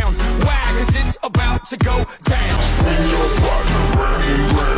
Why? 'Cause it's about to go down. Swing your partner round and round.